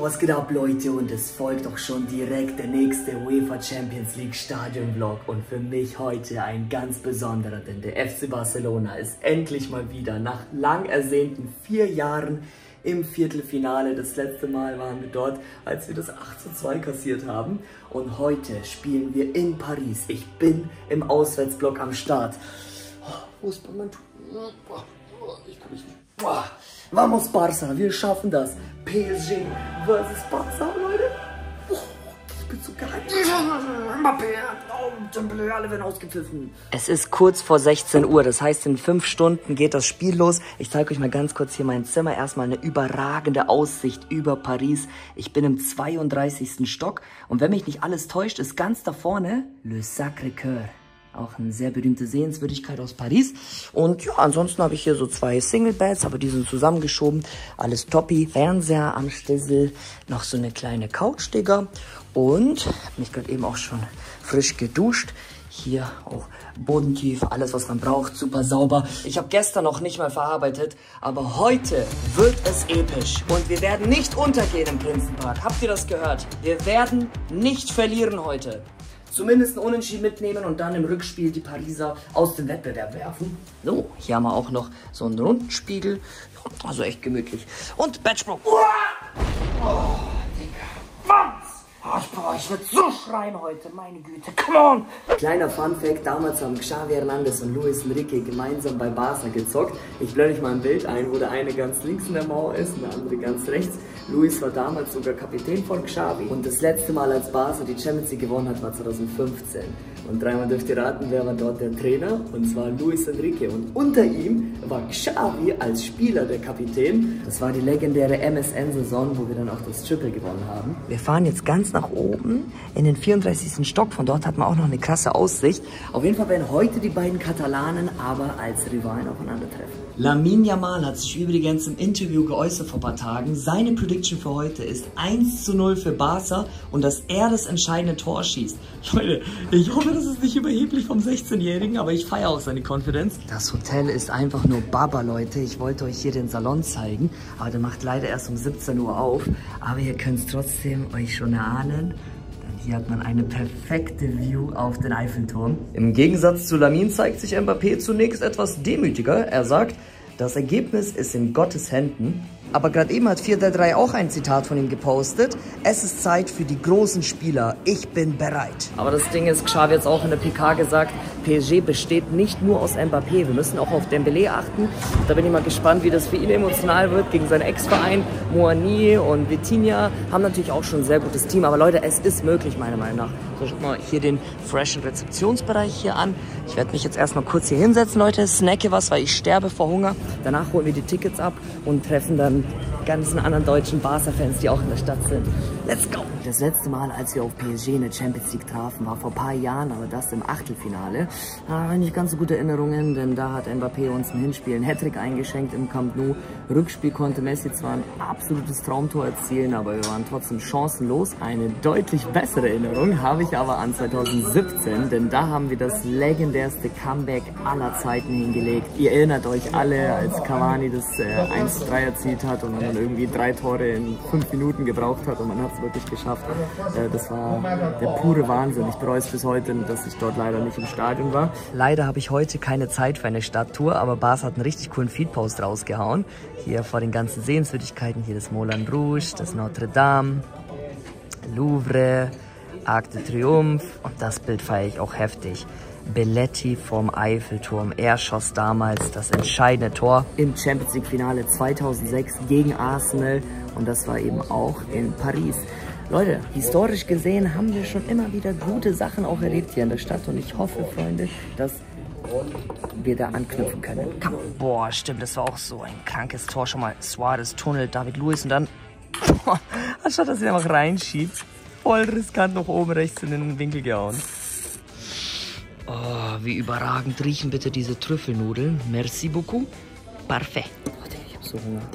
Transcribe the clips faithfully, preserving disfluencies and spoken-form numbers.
was geht ab, Leute? Und es folgt auch schon direkt der nächste UEFA Champions League Stadion Vlog. Und für mich heute ein ganz besonderer, denn der F C Barcelona ist endlich mal wieder nach lang ersehnten vier Jahren im Viertelfinale. Das letzte Mal waren wir dort, als wir das acht zu zwei kassiert haben. Und heute spielen wir in Paris. Ich bin im Auswärtsblock am Start. Oh, wo ist mein Tuch? Ich kann nicht. Vamos Barca, wir schaffen das. P S G versus Barca, Leute. Oh, ich bin so geil. Mbappé, alle werden ausgepfiffen. Es ist kurz vor sechzehn Uhr, das heißt in fünf Stunden geht das Spiel los. Ich zeige euch mal ganz kurz hier mein Zimmer. Erstmal eine überragende Aussicht über Paris. Ich bin im zweiunddreißigsten Stock und wenn mich nicht alles täuscht, ist ganz da vorne Le Sacré-Cœur. Auch eine sehr berühmte Sehenswürdigkeit aus Paris. Und ja, ansonsten habe ich hier so zwei Single-Beds, aber die sind zusammengeschoben. Alles toppi. Fernseher am Stissel. Noch so eine kleine Couch, Digga. Und habe mich gerade eben auch schon frisch geduscht. Hier auch bodentief, alles was man braucht, super sauber. Ich habe gestern noch nicht mal verarbeitet, aber heute wird es episch. Und wir werden nicht untergehen im Prinzenpark. Habt ihr das gehört? Wir werden nicht verlieren heute. Zumindest ein Unentschieden mitnehmen und dann im Rückspiel die Pariser aus dem Wettbewerb werfen. So, hier haben wir auch noch so einen Rundspiegel. Also echt gemütlich. Und Batchbro. Oh, Digga. Mann! Oh, ich, boah, ich werde so schreien heute, meine Güte, come on! Kleiner Funfact, damals haben Xavi Hernandez und Luis Enrique gemeinsam bei Barca gezockt. Ich blende euch mal ein Bild ein, wo der eine ganz links in der Mauer ist und der andere ganz rechts. Luis war damals sogar Kapitän von Xavi. Und das letzte Mal, als Barca die Champions League gewonnen hat, war zweitausendfünfzehn. Und dreimal dürft ihr raten, wer war dort der Trainer? Und zwar Luis Enrique. Und unter ihm war Xavi als Spieler der Kapitän. Das war die legendäre M S N-Saison, wo wir dann auch das Triple gewonnen haben. Wir fahren jetzt ganz nach oben in den vierunddreißigsten Stock. Von dort hat man auch noch eine krasse Aussicht. Auf jeden Fall werden heute die beiden Katalanen aber als Rivalen aufeinandertreffen. Lamine Yamal hat sich übrigens im Interview geäußert vor ein paar Tagen. Seine Prediction für heute ist eins zu null für Barca und dass er das entscheidende Tor schießt. Leute, ich hoffe, das ist nicht überheblich vom sechzehnjährigen, aber ich feiere auch seine Confidence. Das Hotel ist einfach nur Baba, Leute. Ich wollte euch hier den Salon zeigen, aber der macht leider erst um siebzehn Uhr auf. Aber ihr könnt es trotzdem euch schon erahnen. Hier hat man eine perfekte View auf den Eiffelturm. Im Gegensatz zu Lamine zeigt sich Mbappé zunächst etwas demütiger. Er sagt, das Ergebnis ist in Gottes Händen. Aber gerade eben hat vier drei drei auch ein Zitat von ihm gepostet. Es ist Zeit für die großen Spieler. Ich bin bereit. Aber das Ding ist, Xavi hat es auch in der P K gesagt, P S G besteht nicht nur aus Mbappé. Wir müssen auch auf Dembélé achten. Da bin ich mal gespannt, wie das für ihn emotional wird gegen seinen Ex-Verein. Moani und Vitinha haben natürlich auch schon ein sehr gutes Team. Aber Leute, es ist möglich, meiner Meinung nach. So, schaut mal hier den freshen Rezeptionsbereich hier an. Ich werde mich jetzt erstmal kurz hier hinsetzen, Leute. Snacke was, weil ich sterbe vor Hunger. Danach holen wir die Tickets ab und treffen dann ganzen anderen deutschen Barca-Fans, die auch in der Stadt sind. Let's go! Das letzte Mal, als wir auf P S G in der Champions League trafen, war vor ein paar Jahren, aber das im Achtelfinale. Da habe ich nicht ganz so gute Erinnerungen, denn da hat Mbappé uns im Hinspiel einen Hattrick eingeschenkt im Camp Nou. Rückspiel konnte Messi zwar ein absolutes Traumtor erzielen, aber wir waren trotzdem chancenlos. Eine deutlich bessere Erinnerung habe ich aber an zweitausendsiebzehn, denn da haben wir das legendärste Comeback aller Zeiten hingelegt. Ihr erinnert euch alle, als Cavani das äh, eins zu drei erzielt hat und man irgendwie drei Tore in fünf Minuten gebraucht hat und man hat es wirklich geschafft. Äh, das war der pure Wahnsinn. Ich bereue es bis heute, dass ich dort leider nicht im Stadion war. Leider habe ich heute keine Zeit für eine Stadttour, aber Barca hat einen richtig coolen Feedpost rausgehauen. Hier vor den ganzen Sehenswürdigkeiten, hier das Moulin Rouge, das Notre Dame, Louvre, Arc de Triomphe und das Bild feiere ich auch heftig. Belletti vom Eiffelturm. Er schoss damals das entscheidende Tor im Champions League Finale zweitausendsechs gegen Arsenal und das war eben auch in Paris. Leute, historisch gesehen haben wir schon immer wieder gute Sachen auch erlebt hier in der Stadt und ich hoffe, Freunde, dass wir da anknüpfen können. Komm. Boah, stimmt, das war auch so ein krankes Tor. Schon mal Suarez, Tunnel, David Luiz und dann, boah, anstatt dass er einfach reinschiebt, voll riskant nach oben rechts in den Winkel gehauen. Oh, wie überragend riechen bitte diese Trüffelnudeln. Merci beaucoup. Parfait. Oh, Digga, ich hab so Hunger.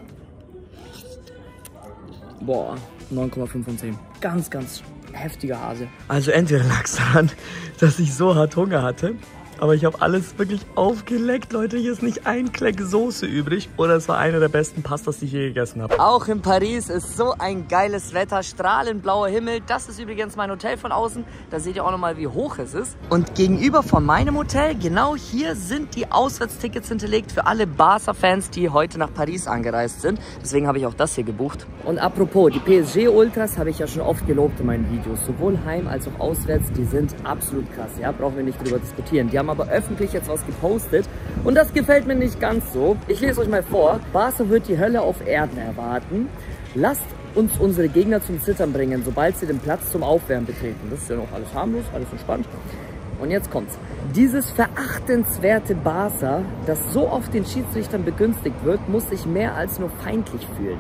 Boah, neun Komma fünf von zehn. Ganz, ganz heftiger Hase. Also entweder lag es daran, dass ich so hart Hunger hatte, Aber ich habe alles wirklich aufgeleckt, Leute. Hier ist nicht ein Kleck Soße übrig. Oder es war eine der besten Pastas, die ich je gegessen habe. Auch in Paris ist so ein geiles Wetter. Strahlend blauer Himmel. Das ist übrigens mein Hotel von außen. Da seht ihr auch nochmal, wie hoch es ist. Und gegenüber von meinem Hotel, genau hier sind die Auswärtstickets hinterlegt für alle Barca-Fans, die heute nach Paris angereist sind. Deswegen habe ich auch das hier gebucht. Und apropos, die P S G-Ultras habe ich ja schon oft gelobt in meinen Videos. Sowohl heim als auch auswärts. Die sind absolut krass. Ja, brauchen wir nicht drüber diskutieren. Die haben aber öffentlich jetzt was gepostet und das gefällt mir nicht ganz so. Ich lese euch mal vor. Barca wird die Hölle auf Erden erwarten. Lasst uns unsere Gegner zum Zittern bringen, sobald sie den Platz zum Aufwärmen betreten. Das ist ja noch alles harmlos, alles entspannt. Und jetzt kommt's. Dieses verachtenswerte Barca, das so oft den Schiedsrichtern begünstigt wird, muss sich mehr als nur feindlich fühlen.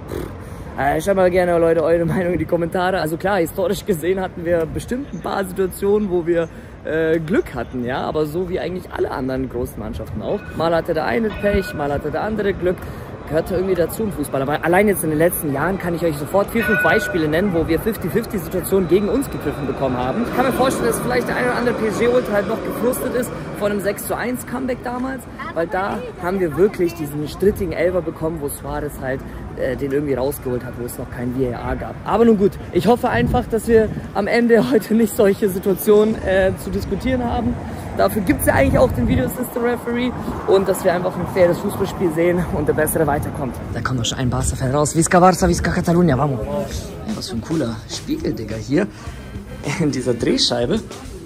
Äh, schreibt mal gerne, Leute, eure Meinung in die Kommentare. Also klar, historisch gesehen hatten wir bestimmt ein paar Situationen, wo wir äh, Glück hatten, ja, aber so wie eigentlich alle anderen großen Mannschaften auch. Mal hatte der eine Pech, mal hatte der andere Glück. Gehört irgendwie dazu im Fußball. Aber allein jetzt in den letzten Jahren kann ich euch sofort vier, fünf Beispiele nennen, wo wir fünfzig fünfzig Situationen gegen uns gegriffen bekommen haben. Ich kann mir vorstellen, dass vielleicht der eine oder andere P S G-Ultra halt noch gefrustet ist von einem sechs zu eins Comeback damals, weil da haben wir wirklich diesen strittigen Elfer bekommen, wo Suarez halt äh, den irgendwie rausgeholt hat, wo es noch kein V A R gab. Aber nun gut, ich hoffe einfach, dass wir am Ende heute nicht solche Situationen äh, zu diskutieren haben. Dafür gibt es ja eigentlich auch den Video Assistant Referee und dass wir einfach ein faires Fußballspiel sehen und der Bessere weiterkommt. Da kommt noch schon ein Barca-Fan raus. Visca Barça, Visca Catalunya, vamos. Ja, was für ein cooler Spiegel, Digga, hier in dieser Drehscheibe.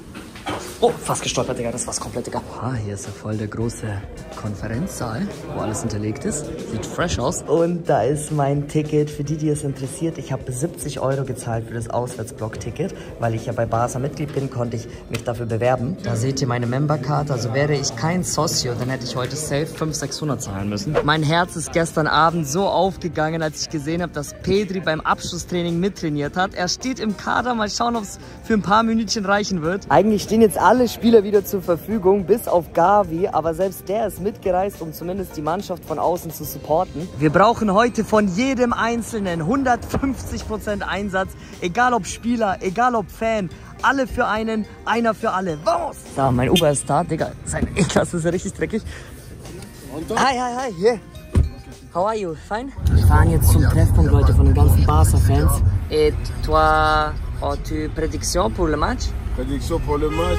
Oh, fast gestolpert, Digga, das war's komplett, Digga. Ah, hier ist ja voll der große Konferenzsaal, wo alles hinterlegt ist. Sieht fresh aus. Und da ist mein Ticket. Für die, die es interessiert, ich habe siebzig Euro gezahlt für das Auswärtsblock-Ticket. Weil ich ja bei Barca Mitglied bin, konnte ich mich dafür bewerben. Da seht ihr meine Membercard. Also wäre ich kein Socio, dann hätte ich heute safe fünfhundert, sechshundert zahlen müssen. Mein Herz ist gestern Abend so aufgegangen, als ich gesehen habe, dass Pedri beim Abschlusstraining mittrainiert hat. Er steht im Kader. Mal schauen, ob es für ein paar Minütchen reichen wird. Eigentlich stehen jetzt alle Spieler wieder zur Verfügung, bis auf Gavi, aber selbst der ist mitgereist, um zumindest die Mannschaft von außen zu supporten. Wir brauchen heute von jedem Einzelnen hundertfünfzig Prozent Einsatz, egal ob Spieler, egal ob Fan, alle für einen, einer für alle. Vamos! So, mein Uber ist da, Digga, sein E-Klasse ist ja richtig dreckig. Hi, hi, hi, yeah. How are you? Fine? Wir fahren jetzt zum Treffpunkt, Leute, von den ganzen Barca-Fans. Et toi, as-tu prédiction pour le match? Prédiction pour le match,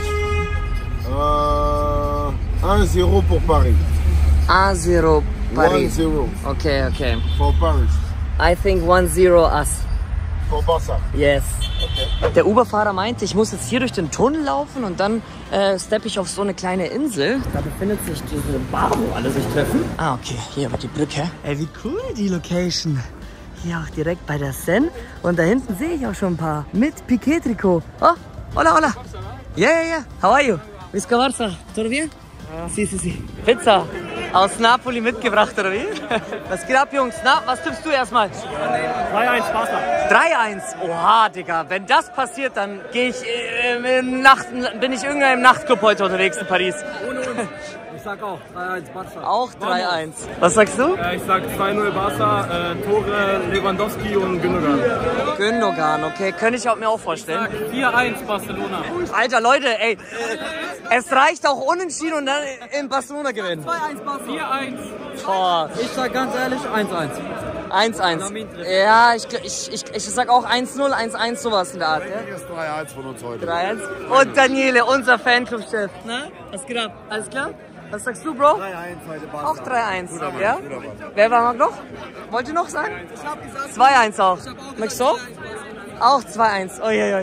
euh, un zéro pour Paris. un zero Paris. one zero. Okay, okay. For Paris. I think one zero us. For Barca. Yes. Okay. Der Uberfahrer meinte, ich muss jetzt hier durch den Tunnel laufen und dann äh, steppe ich auf so eine kleine Insel. Da befindet sich diese Bar, wo alle sich treffen. Ah, okay. Hier über die Brücke. Ey, wie cool die Location. Hier auch direkt bei der Seine. Und da hinten sehe ich auch schon ein paar mit Piquet-Trikot. Oh, hola, hola. Yeah, yeah, yeah. How are you? Visca Barça. Todo bien? Ja. Si, si, si. Pizza. Aus Napoli mitgebracht, oder wie? Was geht ab, Jungs? Na, was tippst du erstmal? drei eins, Barca. drei eins? Oha, Digga. Wenn das passiert, dann gehe ich äh, im Nacht, bin ich irgendwann im Nachtclub heute unterwegs in Paris. Ohne uns. Ich sag auch drei eins Barca. Auch drei eins. Was sagst du? Äh, ich sag zwei null Barca, äh, Tore Lewandowski und Gündogan. Gündogan, okay. Könnte ich auch mir auch vorstellen. Ich sag vier eins Barcelona. Alter, Leute, ey. Es reicht auch unentschieden und dann in Barcelona gewinnen. zwei eins Barca. vier eins. Boah. Ich sag ganz ehrlich eins eins. eins eins. Ja, ich, ich, ich, ich sag auch eins null, eins eins, sowas in der Art. Ja? Ist drei eins von uns heute. drei eins. Und Daniele, unser Fanclub-Chef. Na, was geht ab? Alles klar? Was sagst du, Bro? drei eins heute Barca. Auch drei eins, Guter Mann, ja? guter Mann. Wer war noch? Wollt ihr noch sagen? Ich hab gesagt zwei eins auch. Möchtest du? Auch zwei eins. Oh, ja, ja.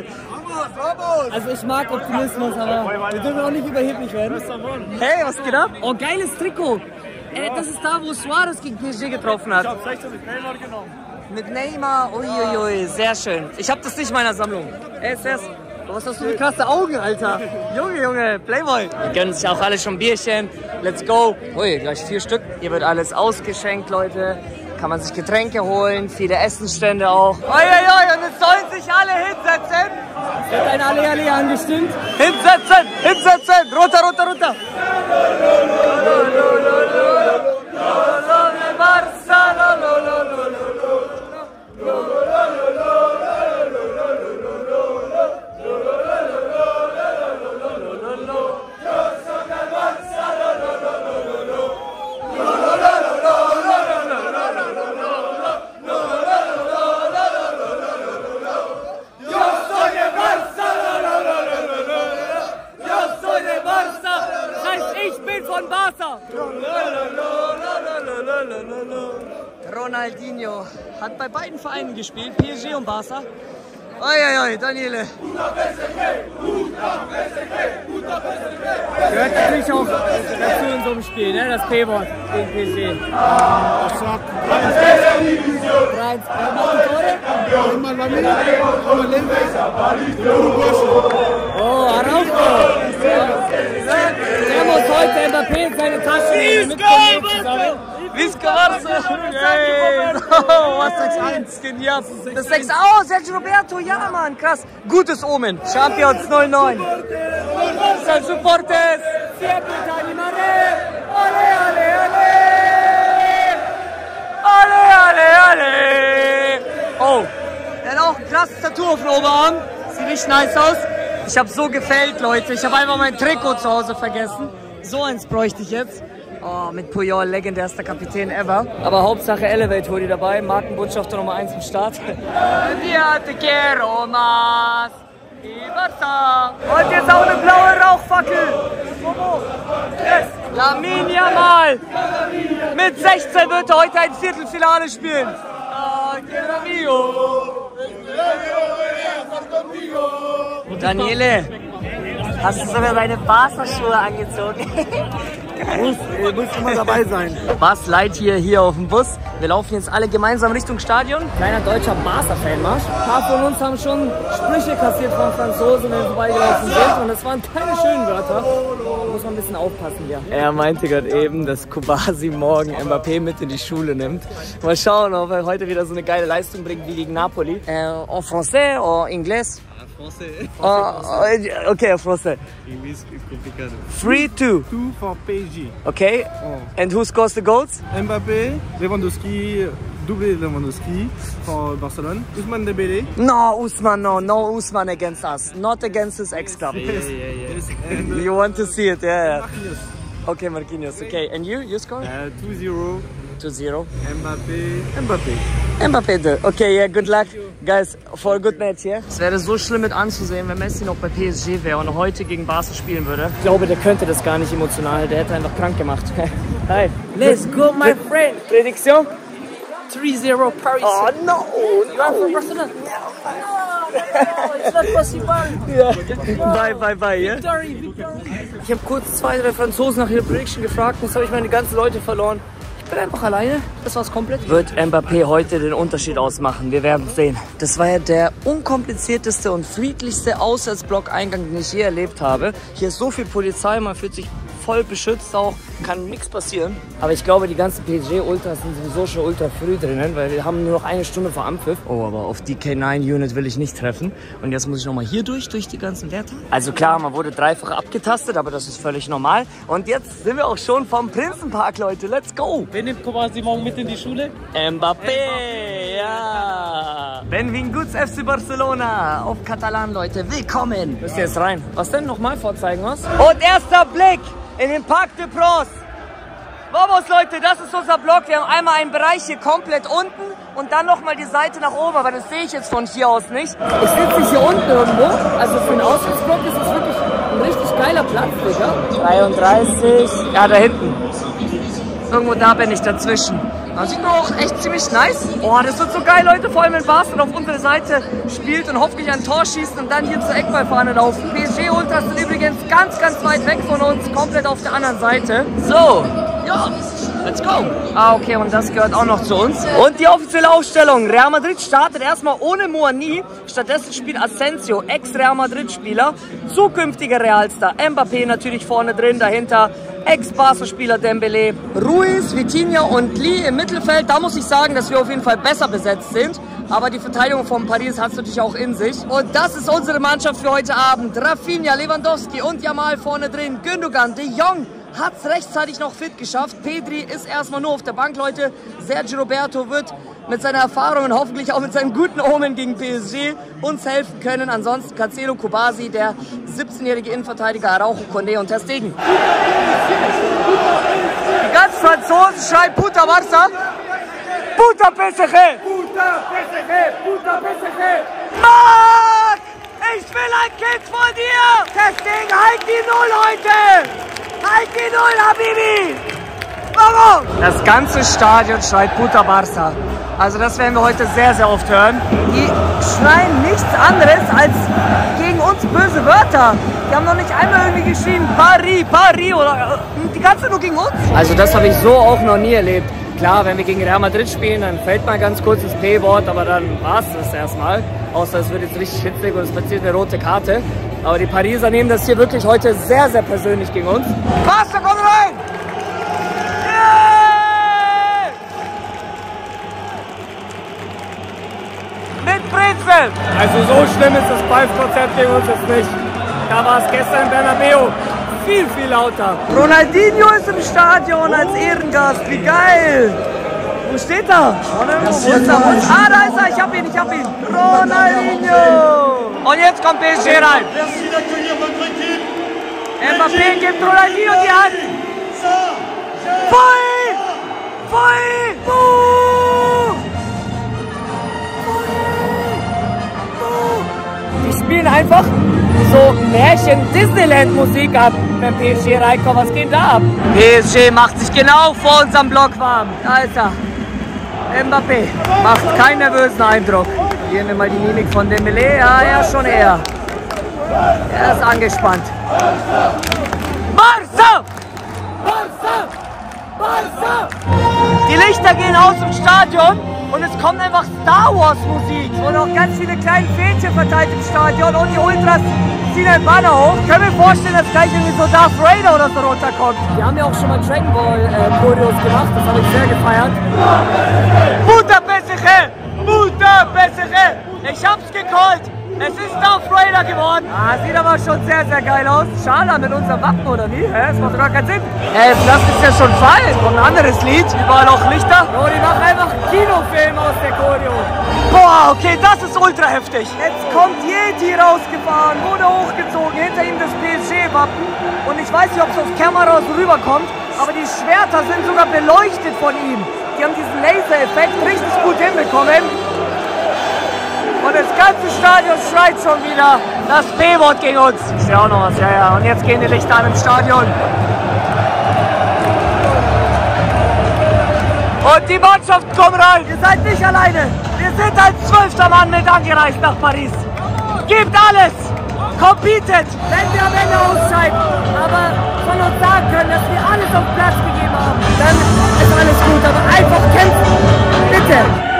Also ich mag Optimismus, aber wir dürfen auch nicht überheblich werden. Hey, was geht ab? Oh, geiles Trikot. Ey, das ist da, wo Suarez gegen P S G getroffen hat. Ich hab vielleicht mit Neymar genommen. Mit Neymar, uiuiui, sehr schön. Ich hab das nicht in meiner Sammlung. Ey, S S, was hast du für krasse Augen, Alter? Junge, Junge, Playboy. Die gönnen sich auch alle schon Bierchen. Let's go. Ui, gleich vier Stück. Hier wird alles ausgeschenkt, Leute. Kann man sich Getränke holen, viele Essensstände auch. Uiuiui, und es sollen sich alle hinsetzen. Wird ein alle alle angestimmt? Hinsetzen, hinsetzen, runter, runter, runter. von Barca. Ronaldinho hat bei beiden Vereinen gespielt, P S G und Barca. Uiuiui, Daniele. Gehört natürlich auch dazu in so einem Spiel, ne? Das P-Wort gegen P S G. Oh, Araujo. Der muss heute Mbappé in seine Tasche nehmen. Visca Barça! Oh, was sechs eins, genial! Das sechs eins, Sergio Roberto, ja Mann, krass! Gutes Omen, Champions null neun! San Supportes! Ale, ale, ale! Ale, ale, ale! Oh, er hat auch ein krasses Tattoo auf dem Oberarm, sieht richtig nice aus. Ich hab so gefällt, Leute, ich habe einfach mein Trikot zu Hause vergessen. So eins bräuchte ich jetzt. Oh, mit Puyol, legendärster Kapitän ever. Aber Hauptsache Elevate Hoodie dabei, Markenbotschafter Nummer eins im Start. Ja, te quiero más. Und jetzt auch eine blaue Rauchfackel. Yes. Lamine Yamal. Mit sechzehn wird er heute ein Viertelfinale spielen. Daniele, hast du sogar deine Barca-Schuhe angezogen? Muss, muss immer dabei sein. Was leid hier hier auf dem Bus? Wir laufen jetzt alle gemeinsam Richtung Stadion. Kleiner deutscher Barca-Fanmarsch. Ein paar von uns haben schon Sprüche kassiert von Franzosen, wenn wir vorbeigelaufen sind. Und das waren keine schönen Wörter. Da muss man ein bisschen aufpassen hier. Er meinte gerade eben, dass Kubasi morgen Mbappé mit in die Schule nimmt. Mal schauen, ob er heute wieder so eine geile Leistung bringt wie gegen Napoli. Äh, en français oder Englisch? Français. Oh, okay, français. English is complicado. three two. two for P S G. Okay. Oh. And who scores the goals? Mbappé, Lewandowski, doublé Lewandowski for Barcelona. Ousmane Dembélé. No, Usman, no, no Usman against us. Not against his ex-club. Yeah, yeah, yeah. Yes. And You want to see it, yeah, yeah. Marquinhos. Okay, Marquinhos, okay. And you, you score? Uh, two zero. two zero. Mbappé. Mbappé. Mbappé, okay, yeah, good luck. Guys, for a good match, yeah? Es wäre so schlimm mit anzusehen, wenn Messi noch bei P S G wäre und heute gegen Barca spielen würde. Ich glaube, der könnte das gar nicht emotional. Der hätte einfach krank gemacht. Hi. Let's go, my friend. Prediction? three zero Paris. Oh, no, You are from Barcelona? No, it's not possible. Yeah. Bye, bye, bye, yeah? Victory, victory. Ich habe kurz zwei, drei Franzosen nach ihrer Prediction gefragt. Jetzt habe ich meine ganzen Leute verloren. Ich bin einfach alleine. Das war's komplett. Wird Mbappé heute den Unterschied ausmachen? Wir werden es sehen. Das war ja der unkomplizierteste und friedlichste Auswärtsblock-Eingang, den ich je erlebt habe. Hier ist so viel Polizei, man fühlt sich voll beschützt auch, kann nichts passieren. Aber ich glaube, die ganzen P S G-Ultras sind sowieso schon ultra früh drinnen, weil wir haben nur noch eine Stunde vor Anpfiff. Oh, aber auf die K neun Unit will ich nicht treffen. Und jetzt muss ich nochmal hier durch, durch die ganzen Werte. Also klar, man wurde dreifach abgetastet, aber das ist völlig normal. Und jetzt sind wir auch schon vom Prinzenpark, Leute. Let's go! Wer nimmt Kubasi morgen mit in die Schule? Mbappé, ja! Benvinguts F C Barcelona auf Katalan, Leute. Willkommen! Müsst ihr jetzt rein. Was denn? Nochmal vorzeigen, was? Und erster Blick in den Parc de Pros. Vamos, Leute, das ist unser Block. Wir haben einmal einen Bereich hier komplett unten und dann nochmal die Seite nach oben. Aber das sehe ich jetzt von hier aus nicht. Ich sitze nicht hier unten irgendwo. Also für einen Auswärtsblock ist es wirklich ein richtig geiler Platz, Digga. dreiunddreißig. Ja, da hinten. Irgendwo da bin ich dazwischen. Das sieht man auch echt ziemlich nice. Oh, das wird so geil, Leute. Vor allem, wenn Barca auf unserer Seite spielt und hoffentlich ein Tor schießt und dann hier zur Eckballfahne laufen. P S G-Ultras sind übrigens ganz, ganz weit weg von uns. Komplett auf der anderen Seite. So, ja, let's go. Ah, okay, und das gehört auch noch zu uns. Und die offizielle Aufstellung. Real Madrid startet erstmal ohne Moani. Stattdessen spielt Asensio, Ex-Real Madrid-Spieler. Zukünftiger Realstar. Mbappé natürlich vorne drin, dahinter Ex-Barca-Spieler Dembélé, Ruiz, Vitinha und Lee im Mittelfeld. Da muss ich sagen, dass wir auf jeden Fall besser besetzt sind. Aber die Verteidigung von Paris hat es natürlich auch in sich. Und das ist unsere Mannschaft für heute Abend. Rafinha, Lewandowski und Yamal vorne drin. Gündogan, De Jong hat es rechtzeitig noch fit geschafft. Pedri ist erstmal nur auf der Bank, Leute. Sergio Roberto wird mit seiner Erfahrung und hoffentlich auch mit seinem guten Omen gegen P S G uns helfen können. Ansonsten Cancelo, Kubasi, der siebzehnjährige Innenverteidiger, Araujo, Condé und Ter Stegen. Die ganzen Franzosen schreien Puta Barça. Puta P S G! Puta P S G! Puta P S G! Marc! Ich will ein Kind von dir! Deswegen halt die Null heute! eins null, Habibi! Vamos! Das ganze Stadion schreit Puta Barça. Also das werden wir heute sehr, sehr oft hören. Die schreien nichts anderes als gegen uns böse Wörter. Die haben noch nicht einmal irgendwie geschrien, Paris, Paris oder die ganze Zeit nur gegen uns. Also das habe ich so auch noch nie erlebt. Klar, wenn wir gegen Real Madrid spielen, dann fällt mal ganz kurz das P-Wort, aber dann war es das erstmal. Außer es wird jetzt richtig hitzig und es passiert eine rote Karte. Aber die Pariser nehmen das hier wirklich heute sehr, sehr persönlich gegen uns. Barça, komm rein! Mit Brezel! Also so schlimm ist das Pfeifkonzert gegen uns jetzt nicht. Da war es gestern in Bernabeu viel, viel lauter. Ronaldinho ist im Stadion als Ehrengast. Wie geil! Wo steht er? Wo ist er? Ah, da ist er. Ich hab ihn, ich hab ihn. Ronaldinho! Und jetzt kommt P S G rein. Mbappé gibt Ronaldinho die Hand. Voll! Voll! Buh! Die spielen einfach so Märchen-Disneyland-Musik ab, wenn P S G reinkommt. Was geht da ab? P S G macht sich genau vor unserem Block warm. Da ist er. Mbappé macht keinen nervösen Eindruck. Hier wir mal die Mimik von Dembélé. Ja, er schon eher. Er ist angespannt. Barça! Barça! Barça! Die Lichter gehen aus im Stadion und es kommt einfach Star Wars Musik. Und auch ganz viele kleine Fähnchen verteilt im Stadion und die Ultras ziehen ein Banner hoch. Können wir vorstellen, dass gleich irgendwie so Darth Vader oder so runterkommt. Wir haben ja auch schon mal Dragon Ball äh, Choreos gemacht, das habe ich sehr gefeiert. Puta P S G! Puta P S G! Ich hab's gecallt! Es ist Darth Vader geworden! Ah, sieht aber schon sehr, sehr geil aus. Schala mit unserem Wappen, oder wie? Hä? Das macht gar keinen Sinn. Ey, das ist ja schon falsch. Und ein anderes Lied. Überall auch Lichter. Oh, die machen einfach Kinofilm aus der Choreo. Boah, okay, das ist ultra heftig. Jetzt kommt Yeti rausgefahren, wurde hochgezogen, hinter ihm das P S G-Wappen. Und ich weiß nicht, ob es auf Kamera so rüberkommt, aber die Schwerter sind sogar beleuchtet von ihm. Die haben diesen Laser-Effekt richtig gut hinbekommen. Und das ganze Stadion schreit schon wieder das B-Wort gegen uns. Ich sehe auch noch was, ja, ja. Und jetzt gehen die Lichter an im Stadion. Und die Mannschaft kommt rein. Ihr seid nicht alleine. Wir sind als zwölfter Mann mit angereist nach Paris. Gebt alles. Competet. Wenn wir am Ende ausscheiden, aber von uns sagen können, dass wir alles auf den Platz gegeben haben, dann ist alles gut. Aber einfach kämpfen. Bitte.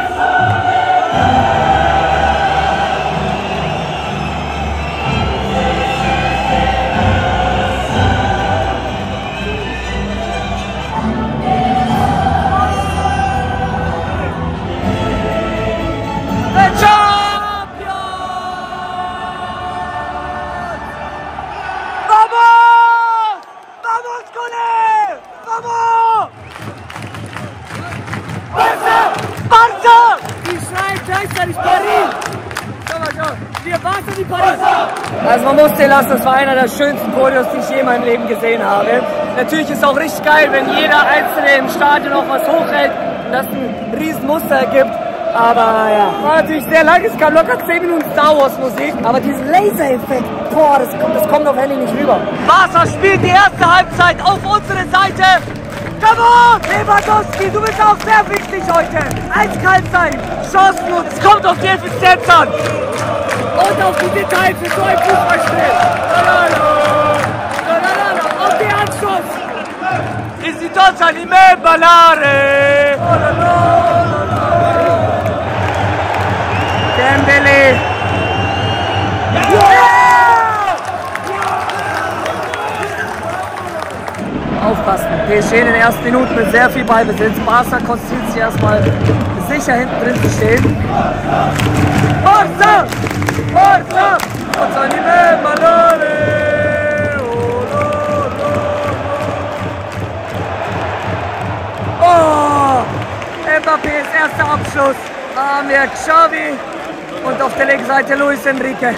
Also man muss dir lassen, das war einer der schönsten Choreos, die ich je in meinem Leben gesehen habe. Natürlich ist es auch richtig geil, wenn jeder Einzelne im Stadion auch was hochhält und das ein riesen Muster ergibt. Aber ja, war natürlich sehr lang, es kam locker zehn Minuten Star Wars Musik. Aber diesen Laser-Effekt, boah, das kommt, das kommt auf Handy nicht rüber. Barça spielt die erste Halbzeit auf unsere Seite. Come on! Lewandowski, du bist auch sehr wichtig heute. Eiskalt sein, Chancen und es kommt auf die Effizienz an. Und auf die Details für so ein Fußballspiel. Auf die Anschluss. E si toccia di me ballare. Dembélé. Aufpassen. P S G in den ersten Minuten mit sehr viel Ballbesitz. Barça konzentriert sich erstmal sicher hinten drin zu stehen. Barça! Barça! Forza di me, Malone! Oh! Mbappés erster Abschluss. Da haben wir Xavi und auf der linken Seite Luis Enrique.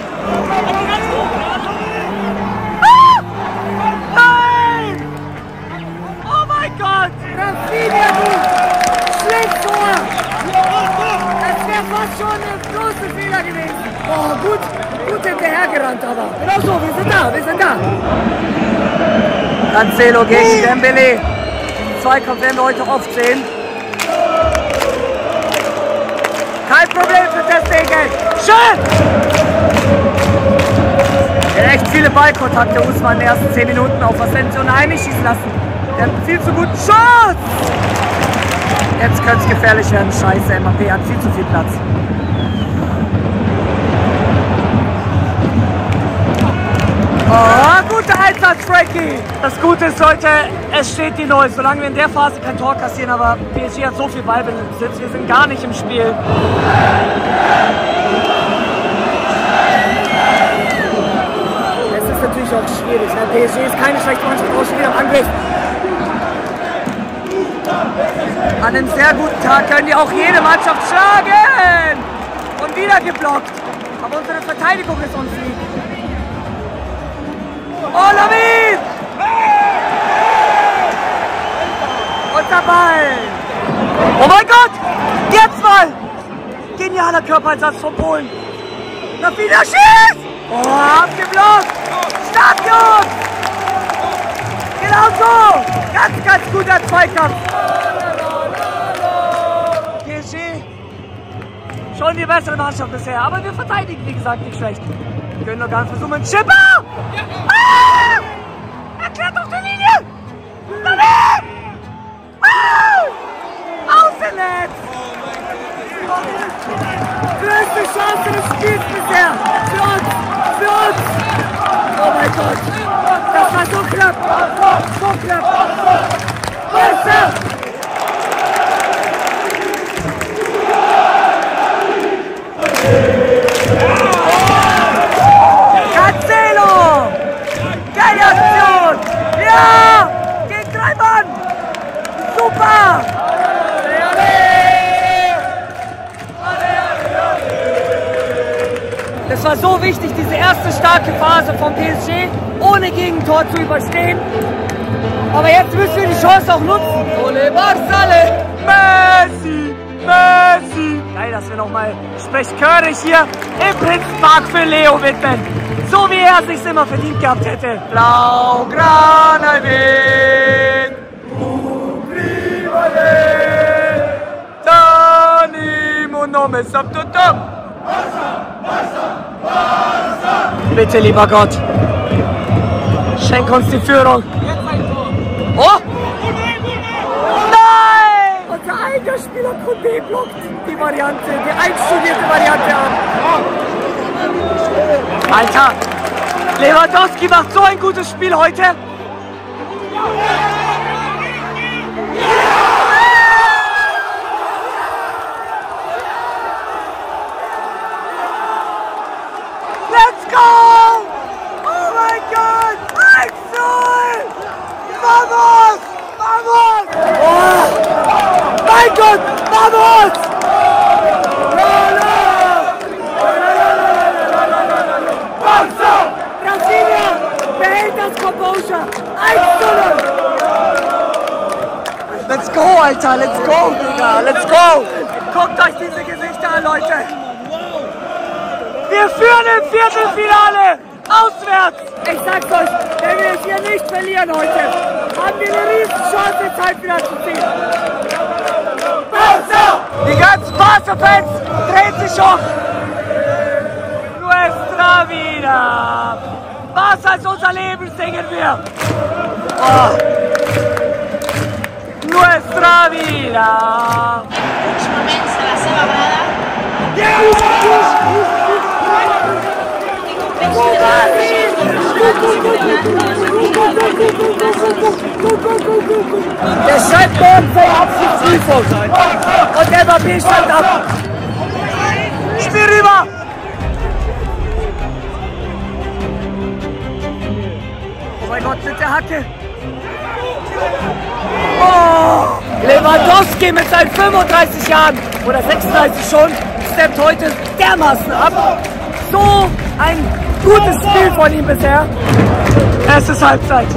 Ah! Nein! Oh mein Gott! Rafinha, du Schlitzohr! Das wäre fast schon ein großer Fehler gewesen. Oh, gut. Gut hinterhergerannt, aber. Genau so, wir sind da, wir sind da. Cancelo gegen Dembele. Den Zweikampf werden wir heute oft sehen. Kein Problem für Ter Stegen. Schön! Er hat echt viele Ballkontakte, Usman in den ersten zehn Minuten auf Asensio und Heini schießen lassen. Er hat einen viel zu guten Schuss! Jetzt könnte es gefährlich werden. Scheiße, M A P hat viel zu viel Platz. Oh, guter Einsatz, Frankie! Das Gute ist heute, es steht die Null. Solange wir in der Phase kein Tor kassieren, aber P S G hat so viel Ballbesitz, wir sind gar nicht im Spiel. Es ist natürlich auch schwierig. Ne? P S G ist keine schlechte Mannschaft, auch schon wieder im Angriff. An einem sehr guten Tag können die auch jede Mannschaft schlagen! Und wieder geblockt. Aber unsere Verteidigung ist uns lieb. Oh, Lamin! Unser Ball! Oh mein Gott! Jetzt mal! Genialer Körpereinsatz von Polen. Rafinha schießt! Oh, abgeblockt! Stadion! Genau so! Ganz, ganz guter Zweikampf. P S G schon die bessere Mannschaft bisher, aber wir verteidigen, wie gesagt, nicht schlecht. Wir können doch gar nicht versuchen. Chipper! Ah! Er klärt auf der Linie! Daneben! Ah! Außennetz! Größte Chance des Spiels bisher! Für uns! Für uns! Oh mein Gott! Das war so knapp! So knapp! Barca! Cancelo! Geile Aktion! Ja! Gegen drei Mann! Super! Das war so wichtig, diese erste starke Phase vom P S G ohne Gegentor zu überstehen. Aber jetzt müssen wir die Chance auch nutzen. Ole Barsale! Messi! Messi! Geil, dass wir nochmal sprechchörig hier im Prinzenpark für Leo widmen. So wie er sich's immer verdient gehabt hätte. Blaugrana Weg! Danimo nome sabtutum! Bitte, lieber Gott, schenk uns die Führung. Oh! Nein! Unser eigener Spieler Condé blockt die Variante, die einstudierte Variante ab. Alter, Lewandowski macht so ein gutes Spiel heute. Let's go! Oh mein Gott! eins null! Vamos! Vamos! Oh! Mein Gott! Vamos! Brasilien behält das Composure! eins zu null! Let's go, Alter! Let's go, Digga! Let's go! Guckt euch diese Gesichter an, Leute! Wir führen im Viertelfinale! Auswärts! Ich sag's euch, wenn wir es hier nicht verlieren heute, haben wir eine riesen Chance, ins Halbfinale zu ziehen. Barca! Die ganzen Barca-Fans drehen sich um! Nuestra vida! Barca ist unser Leben, singen wir! Oh. Nuestra vida! Últimament serà celebrada Der scheint morgen seine Abschiedsprüfung. Und der M A P steigt ab. Spiel rüber! Oh mein Gott, mit der Hacke. Oh! Lewandowski mit seinen fünfunddreißig Jahren oder sechsunddreißig schon steppt heute dermaßen ab. So ein gutes Spiel von ihm bisher. Es ist Halbzeit.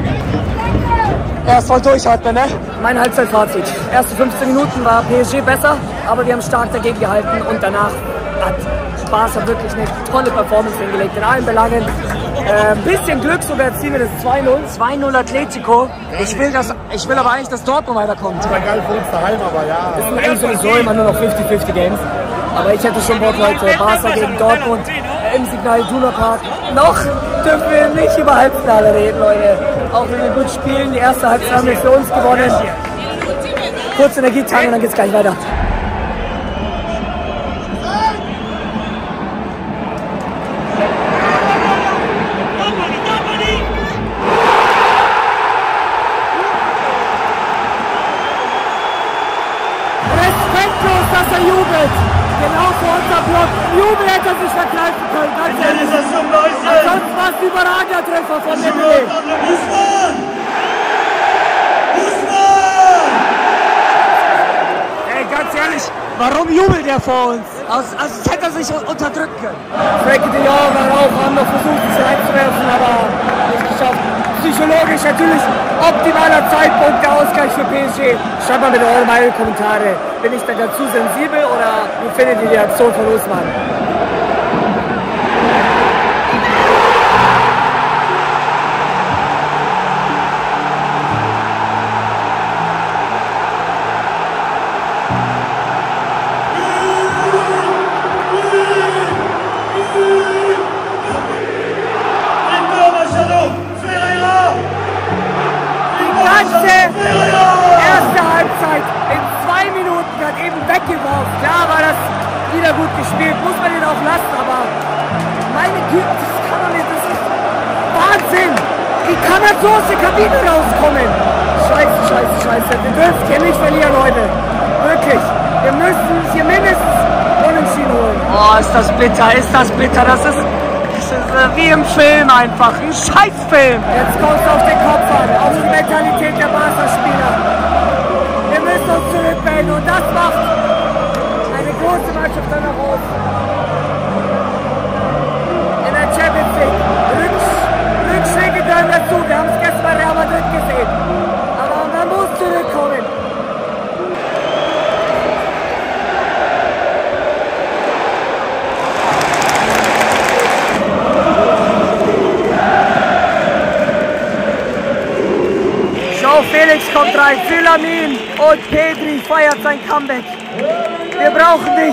Er soll durchatmen, ne? Mein Halbzeitfazit. Erste fünfzehn Minuten war P S G besser, aber wir haben stark dagegen gehalten und danach hat Barca wirklich eine tolle Performance hingelegt in allen Belangen. Ein äh, bisschen Glück, sogar jetzt ziehen wir das zwei null. zwei null Atletico. Ich will, das, ich will aber eigentlich, dass Dortmund weiterkommt. Das war geil für uns daheim, aber ja. Das sind eigentlich sowieso immer nur noch fünfzig fünfzig Games. Aber ich hätte schon Bock heute, Barca gegen Dortmund im Signal Iduna Park. Noch dürfen wir nicht über Halbfinale reden, Leute. Auch wenn wir gut spielen, die erste Halbzeit haben wir für uns gewonnen. Kurz Energietank und dann geht's gleich weiter. Respektlos, dass er jubelt. Genau vor unserem Block. Jubel hätte er sich vergreifen können. Ganz ehrlich. Ansonsten war es ein überragender Treffer von Dembélé. Ey, ganz ehrlich, warum jubelt er vor uns? Also, also hätte er sich unterdrücken können. Frenkie de Jong war auch, haben noch versucht, sich reinzuwerfen, aber nicht geschafft. Psychologisch natürlich optimaler Zeitpunkt, der Ausgleich für P S G. Schreibt mal bitte eure Meinung in die Kommentare. Bin ich da dazu sensibel oder wie findet ihr die Aktion von Usman? Erste Halbzeit in zwei Minuten hat eben weggeworfen. Ja, war das wieder gut gespielt. Muss man ihn auch lassen, aber meine Güte, das kann man nicht. Das ist Wahnsinn. Wie kann er so aus der Kabine rauskommen? Scheiße, scheiße, scheiße. Wir dürfen hier nicht verlieren heute. Wirklich. Wir müssen hier mindestens unentschieden holen. Oh, ist das bitter, ist das bitter. Das ist, das ist äh, wie im Film einfach. Ein Scheißfilm. Jetzt kommst du auf den Kopf an, auf die Mentalität der Barca-Spieler. Wir müssen uns zurückmelden und das macht eine große Mannschaft dann noch aus. In der Champions League. Rücksch Rückschläge gehören dazu. Wir haben es gestern bei Real Madrid gesehen. Aber man muss zurückkommen. Felix kommt rein, Sylamin und Pedri feiert sein Comeback. Wir brauchen dich.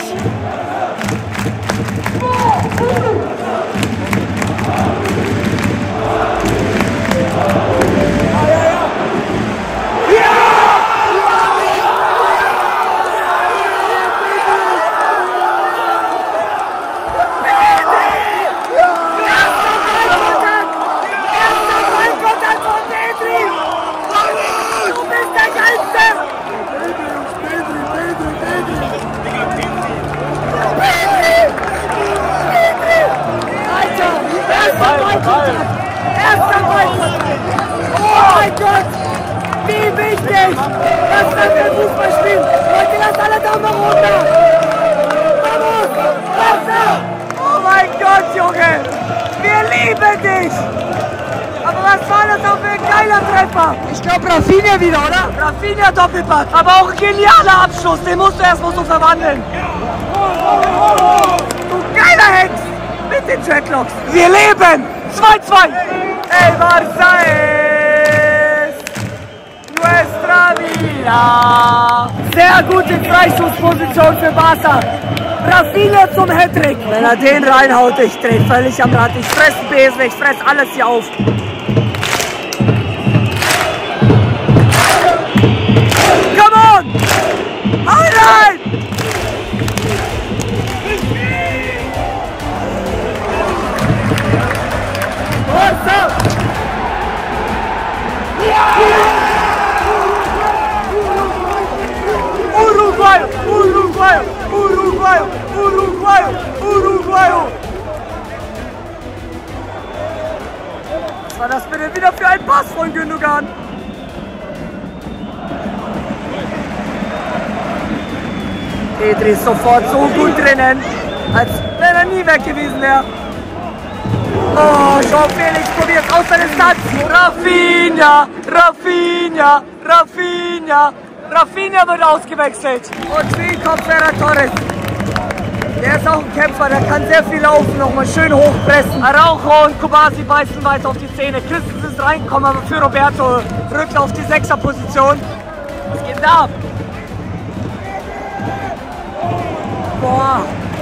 Erster Ballkontakt! Oh mein Gott! Wie wichtig! Das können wir Fußball spielen! Leute, lasst alle Daumen runter! Vamos! Wasser! Oh mein Gott, Junge! Wir lieben dich! Aber was war das auch für ein geiler Treffer? Ich glaube Rafinha wieder, oder? Rafinha Doppelpack! Aber auch ein genialer Abschluss! Den musst du erstmal so verwandeln! Du geiler Hex! Mit den Dreadlocks! Wir leben! zwei zwei! El Barça es nuestra vida! Sehr gute Freistoßposition für Barça. Rafinha zum Hattrick. Wenn er den reinhaut, ich dreh völlig am Rad. Ich fress Besen, ich fress alles hier auf. Come on! Hau rein! Uruguayo, Uruguayo, Uruguayo, Uruguayo, Uruguayo. Was war das bitte wieder für ein Pass von Gündogan? Pedri ist sofort so gut drinnen, als wenn er nie weg gewesen wäre. Oh, João Felix probiert aus der Distanz. Rafinha, Rafinha, Rafinha. Rafinha wird ausgewechselt. Und wie kommt Ferran Torres? Der ist auch ein Kämpfer, der kann sehr viel laufen, nochmal schön hochpressen. Araujo und Kubasi beißen weiter auf die Zähne. Christensen ist reingekommen, aber für Roberto rückt auf die Sechser-Position. Was geht da ab? Boah.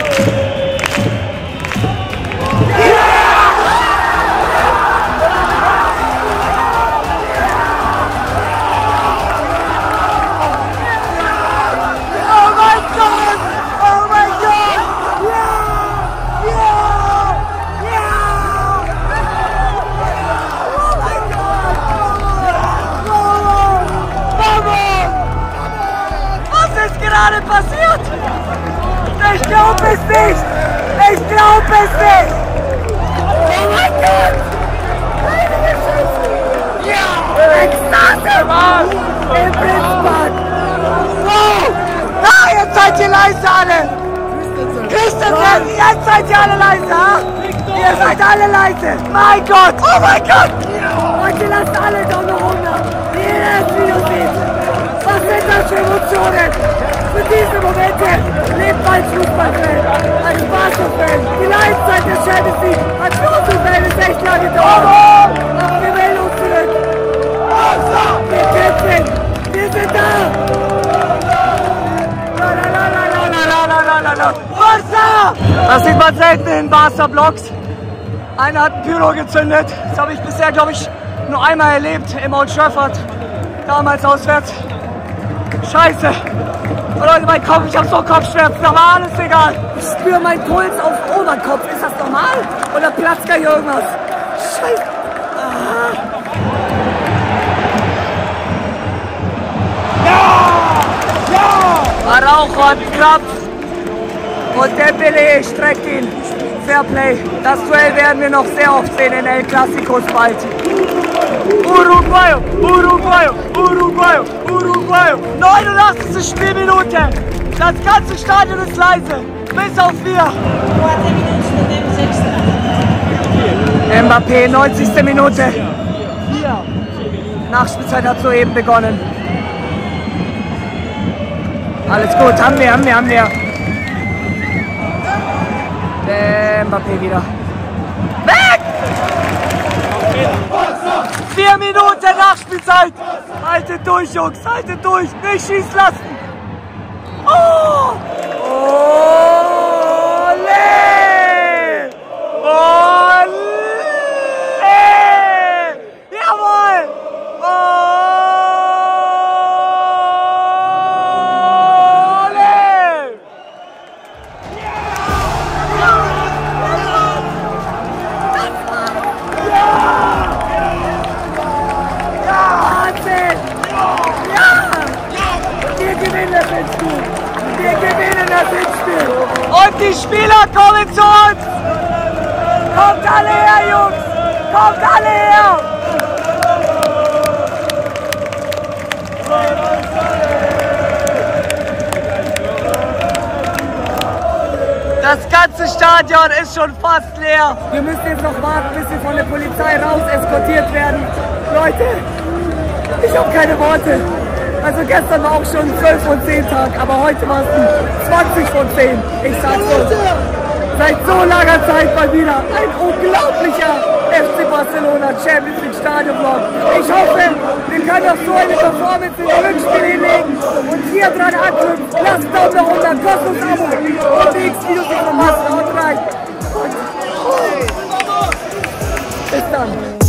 Gerade passiert? Ich glaube es nicht! Ich glaube es nicht! Oh mein Gott! Ja! Ekstase! Was? Im Blitzbad! Wow! Ah, jetzt seid ihr leise alle! Christensen, jetzt seid ihr alle leise, ha? Ihr seid alle leise! Mein Gott! Oh mein Gott! Leute, lasst alle Daumen nach oben da! Jeder das Video sieht! Was sind das für Emotionen? Für diese Momente lebt mein Fußballfan, ein Spaß-Fan. Die Leidenzeit der Champions League hat für unsere Fans echt lange gedauert. Aber wir melden uns zurück. Wir kämpfen. Wir sind da. Barca! Das sieht man selten in Barca-Blogs. Einer hat ein Pyro gezündet. Das habe ich bisher, glaube ich, nur einmal erlebt im Old Trafford. Damals auswärts. Scheiße. Oh Leute, mein Kopf, ich hab so Kopfschmerzen, aber alles egal. Ich spüre meinen Puls auf Oberkopf. Ist das normal? Oder platzt gleich irgendwas? Scheiße. Ah. Ja! Ja! Araujo hat geklappt. Und Dembele streckt ihn. Fairplay. Das Duell werden wir noch sehr oft sehen in El Clásicos bald. Uruguayo, Uruguayo, Uruguayo, Uruguayo. neunundachtzigste Spielminute. Das ganze Stadion ist leise. Bis auf wir. Mbappé, neunzigste Minute. Nachspielzeit hat soeben begonnen. Alles gut, haben wir, haben wir, haben wir. Mbappé wieder. Weg! Vier Minuten Nachspielzeit! Haltet durch, Jungs, haltet durch! Nicht schießen lassen! Oh! Ole! Ole! Jawohl! Ole! Wir gewinnen das Hinspiel! Und die Spieler kommen zu uns! Kommt alle her, Jungs! Kommt alle her! Das ganze Stadion ist schon fast leer. Wir müssen jetzt noch warten, bis wir von der Polizei raus eskortiert werden. Leute, ich habe keine Worte. Also gestern war auch schon zwölf von zehn Tag, aber heute war es zwanzig von zehn. Ich sag's so. Seit so langer Zeit mal wieder ein unglaublicher F C Barcelona Champions League Stadionvlog. Ich hoffe, wir können auch so eine Performance in den Rückspiel hinlegen und hier dran anknüpfen. Lasst Daumen nach unten, kostenlos Abo und die X-Videos nicht verpassen. Haut rein. Und bis dann.